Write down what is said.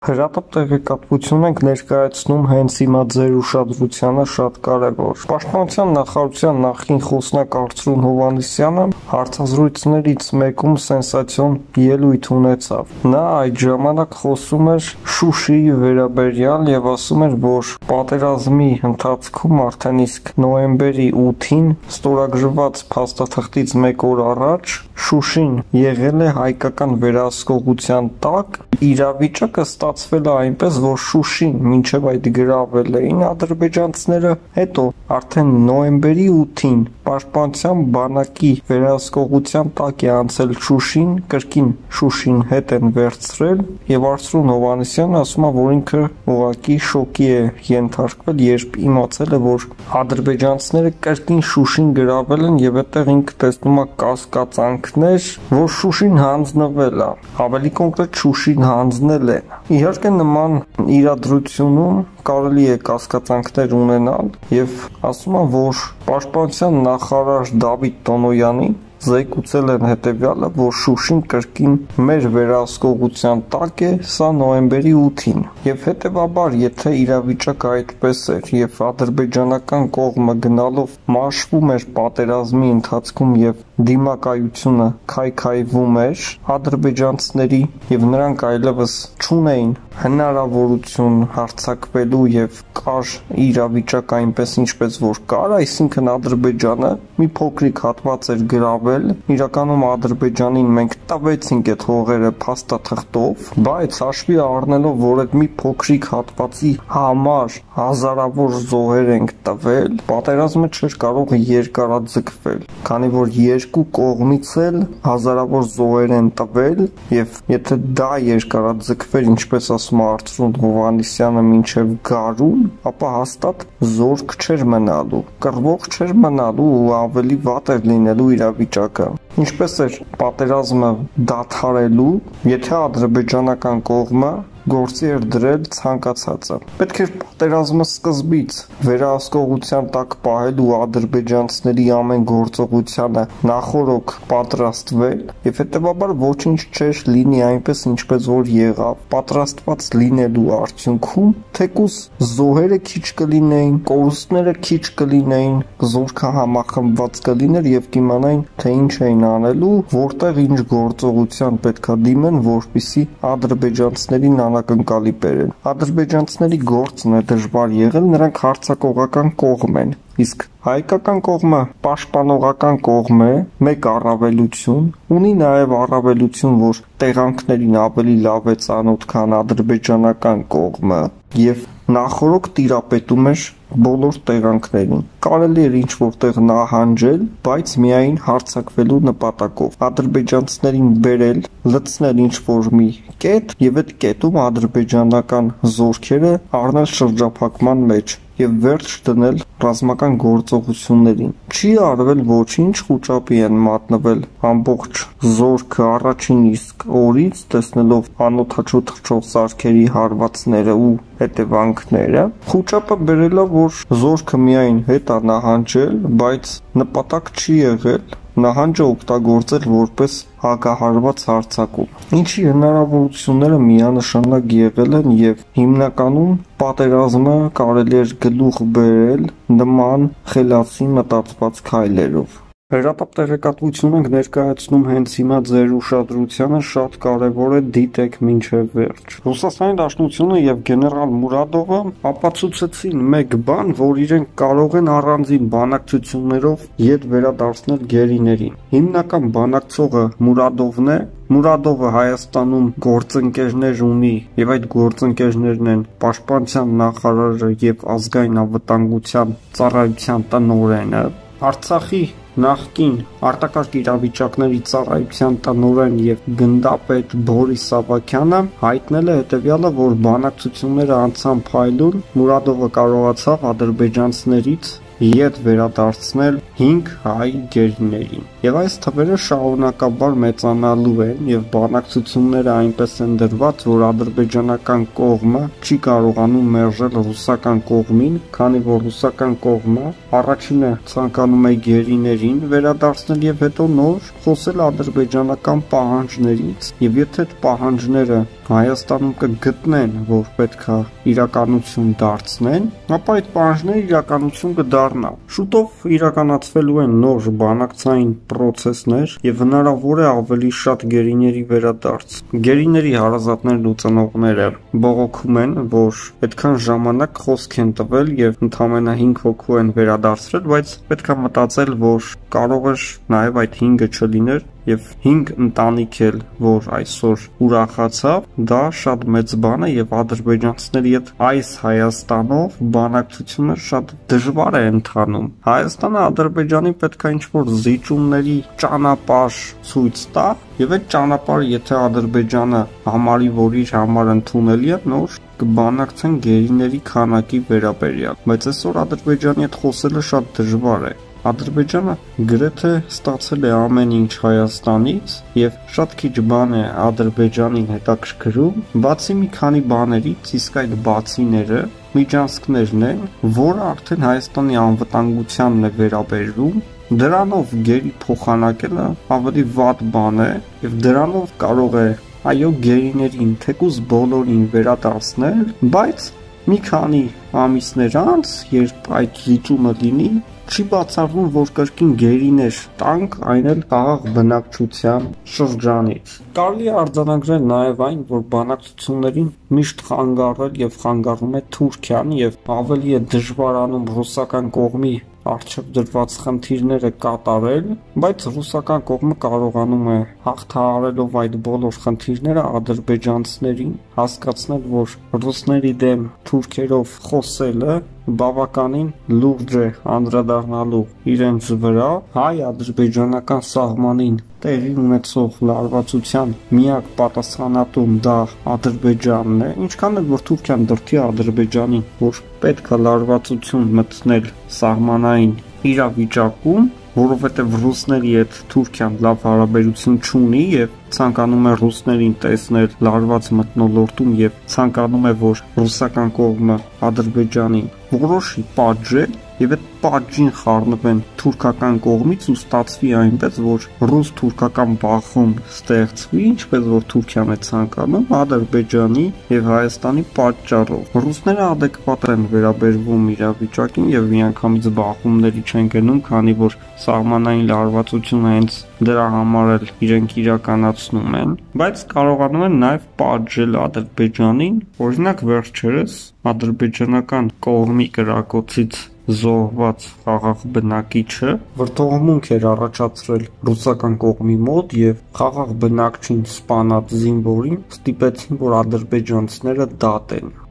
Հրատապ տեղեկատվություն ենք ներկայացնում հենց հիմա ձեր ուշադրությանը շատ կարևոր։ Պաշտպանության նախարարության նախին խոսնակ Արծրուն Հովհաննիսյանը հարցազրույցներից մեկում սենսացիոն ելույթ ունեցավ։ Նա այդ ժամանակ խոսում էր Շուշիի վերաբերյալ եւ ասում էր, որ պատերազմի ընթացքում արդեն իսկ նոյեմբերի 8-ին ստորագրված փաստաթղթից 1 օր առաջ Շուշին եղել է հայկական վերահսկողության տակ, իրավիճակը ստացվել է այնպես, որ Շուշին մինչև այդ գրավել էին ադրբեջանցիները, հետո արդեն նոյեմբերի 8-ին Պաշտպանության բանակի վերահսկողության տակ է անցել Շուշին, կրկին Շուշին հետ են վերցրել եւ Արծրուն Հովհաննիսյանը ասում է, որ ինքը ուղղակի շոկի է ենթարկվել, երբ իմացել է, որ ադրբեջանցիները կրկին Շուշին գրավել են եւ այդտեղ ինքը տեսնում է կասկածանքներ, որ Շուշին հանձնվել է, ավելի կոնկրետ Շուշին հանձնել են։ Իհարկե նման իրադրությունում կարելի է կասկածանքներ ունենալ եւ ասում եմ, որ Պաշտպանության նախարար Դավիթ Տոնոյանին զեկուցել են հետևյալը, որ Շուշին կրկին մեր վերահսկողության տակ է, սա նոյեմբերի 8-ին եւ հետեւաբար եթե իրավիճակը այդպես էր եւ ադրբեջանական կողմը գնալով մաշվում էր պատերազմի ընթացքում եւ դիմակայությունը քայքայվում էր ադրբեջանցիների եւ նրանք այլևս չունեին հնարավորություն հարձակվելու եւ կար իրավիճակ այնպես ինչպես որ կար, այսինքն Ադրբեջանը մի փոքրիկ հատված էր գրավել, իրականում Ադրբեջանին մենք տվեցինք այդ հողերը փաստաթղթով, բայց հաշվի առնելով, որ այդ մի փոքրիկ հատվածի համար հազարավոր զոհեր ենք տվել, պատերազմը չէր կարող երկարաձգվել, քանի որ երկու կողմից էլ հազարավոր զոհեր են տվել եւ եթե դա երկարաձգվեր, ինչպես ասում է Արծրուն Հովհաննիսյանը մինչև գարուն, ապա հաստատ զորք չէր մնալու, կռվող չէր մնալու ու ավելի վատ էր լինելու իրավիճակը։ Ինչպես էր պատերազմը դադարելու, եթե ադրբեջանական կողմը գործի էր դրել ցանկացածը։ Պետք էր պատերազմը սկզբից վերահսկողության տակ պահելու ադրբեջանցիների ամեն գործողությանը նախորոք պատրաստվել եւ հետեւաբար ոչինչ չէր լինի այնպես ինչպես որ եղավ։ Պատրաստված լինելու արդյունքում թեկուզ զոհերը քիչ կլինեին, կորուստները քիչ կլինեին, զորքը համախմբված կլիներ եւ կիմանային թե ինչ էին անելու, որտեղ ինչ գործողության պետքա դիմեն, որպիսի ադրբեջանցիներին անակնկալի բերեն։ Ադրբեջանցիների գործն է դժվար եղել, նրանք հարձակողական կողմ են, իսկ հայկական կողմը պաշտպանողական կողմ է, մեկ առավելություն, ունի նաև առավելություն, որ տեղանքներին ավելի լավ է ծանոթ, քան ադրբեջանական կողմը եւ նախորոք տիրապետում էր բոլոր տեղանքներին։ Կարելի էր ինչ որտեղ նահանջել, բայց միայն հարձակվելու նպատակով։ Ադրբեջանցիներին բերել, լցնել ինչ որ մի կետ եւ այդ կետում ադրբեջանական զորքերը առնել շրջափակման մեջ եւ վերջ դնել ռազմական գործողություններին։ Չի արվել ոչինչ, խուճապի են մատնվել ամբողջ զորքը առաջին իսկ օրից, տեսնելով անօդաչու թռչող սարքերի հարվածները ու հետևանքները։ Խուճապը բերել է, որ զորքը միայն հետ է նահանջել, բայց նպատակ չի եղել նահանջը օգտագործել որպես հակահարված հարձակում։ Ինչի հնարավորությունները միանշանակ եղել են եւ հիմնականում պատերազմը կարելի էր գլուխ բերել նման խելացի մտածված քայլերով։ Հրատապ տեղեկատվություն ենք ներկայացնում հենց հիմա ձեր ուշադրությանը, շատ կարևոր է դիտեք մինչև վերջ։ Ռուսաստանի Դաշնությունը եւ գեներալ Մուրադովը ապացուցեցին մեկ բան, որ իրենք կարող են առանձին բանակցություններով յետ վերադարձնել գերիներին։ Հիմնական բանակցողը Մուրադովն է։ Մուրադովը Հայաստանում գործընկերներ ունի եւ այդ գործընկերներն են Պաշտպանության նախարարը եւ ազգային անվտանգության ծառայության տնօրենը։ Արցախի նախկին արտակարգ իրավիճակների ծառայության տնօրեն եւ գնդապետ Բորիս Սավակյանը հայտնել է հետեւյալը, որ բանակցությունները անցան փայլուն, Մուրադովը կարողացավ ադրբեջանցիներից ետ վերադարձնել 5 հայ գերիներին։ Եվ այս թվերը շարունակաբար մեծանալու են եւ բանակցությունները այնպես են դրված, որ ադրբեջանական կողմը չի կարողանում մերժել ռուսական կողմին, քանի որ ռուսական կողմը առաջինը ցանկանում է գերիներին վերադարձնել եւ հետո նոր խոսել ադրբեջանական պահանջներից, եւ եթե այդ պահանջները Հայաստանում կգտնեն, որ պետք է իրականություն դարձնեն, ապա այդ պահանջները իրականություն կդառնա։ Շուտով իրականացվելու են նոր բանակցային process-ներ եւ հնարավոր է ավելի շատ գերիների վերադարձ։ Գերիների հարազատներն ու ծնողները բողոքում են, որ այդքան ժամանակ խոսք են տվել եւ ընդամենը 5 հոգու են վերադարձրել, բայց պետք է մտածել, որ կարող է նաեւ այդ 5-ը չլիներ եւ 5 ընտանիք էլ, որ այսօր ուրախացավ, դա շատ մեծ բան է եւ ադրբեջանցիների հետ այս Հայաստանով բանակցությունը շատ դժվար է ընթանում։ Հայաստանը Ադրբեջանին պետք է ինչ-որ զիջումների ճանապարհ ցույց տա եւ այդ ճանապարհը, եթե Ադրբեջանը համարի, որ իր համար ընդունելի է, նոր կբանակցեն գերիների քանակի վերաբերյալ, բայց այսօր Ադրբեջանի հետ խոսելը շատ դժվար է։ Ադրբեջանը գրեթե ստացել է ամեն ինչ Հայաստանից եւ շատ քիչ բան է Ադրբեջանին հետաքրքրում, բացի մի քանի բաներից, իսկ այդ բացիները միջանցքներն են, որը արդեն Հայաստանի անվտանգությանն է վերաբերվում։ Դրանով գերի փոխանակելը ավելի վատ բան է եւ դրանով կարող է այո գերիներին թեկուզ բոլորին վերադարձնել, բայց մի քանի ամիսներ անց, երբ այդ զիջումը լինի, չի բացառվում, որ կրկին գերիներ տանք, այն էլ խաղաղ բնակչության շրջանից։ Կարելի է արձանագրել նաև այն, որ բանակցություններին միշտ խանգարել եւ խանգարում է Թուրքիան եւ ավելի է դժվարանում ռուսական կողմի արժեվ դրված խնդիրները կատարել, բայց ռուսական կողմը կարողանում է հաղթահարելով այդ բոլոր խնդիրները ադրբեջանցիներին հասկացնել, որ ռուսների դեմ թուրքերով խոսելը բավականին լուրջ է անդրադառնալու իրենց վրա հայ-ադրբեջանական սահմանին տեղի ունեցող լարվածության միակ պատասխանատուն դա Ադրբեջանն է, ինչքան էլ որ Թուրքիան դրդի Ադրբեջանին, որ պետք է լարվածություն մտցնել սահմանային իրավիճակում, որովհետև ռուսների հետ Թուրքիան լավ հարաբերություն չունի եւ ցանկանում է ռուսներին տեսնել լարված մթնոլորտում եւ ցանկանում է, որ ռուսական կողմը Ադրբեջանին որոշի պատժել եւ այդ պատժին խառնվեն թուրքական կողմից ու ստացվի այնպես, որ ռուս-թուրքական բախում ստեղծվի, ինչպես որ Թուրքիան է ցանկանում Ադրբեջանի եւ Հայաստանի պատճառով։ Ռուսները adekvat են վերաբերվում իրավիճակին եւ միանգամից բախումների չեն գնում, քանի որ սահմանային լարվածությունը հենց դրա համար էլ իրենք իրականացնում են, բայց կարողանում են նաեւ պատժել Ադրբեջանին, օրինակ վերջերս ադրբեջանական կողմի կրակոցից զոհված խաղաղ բնակիչը վրդովմունք էր առաջացրել ռուսական կողմի մոտ եւ խաղաղ բնակչին սպանած զինվորին ստիպեցին, որ ադրբեջանցիները դատեն։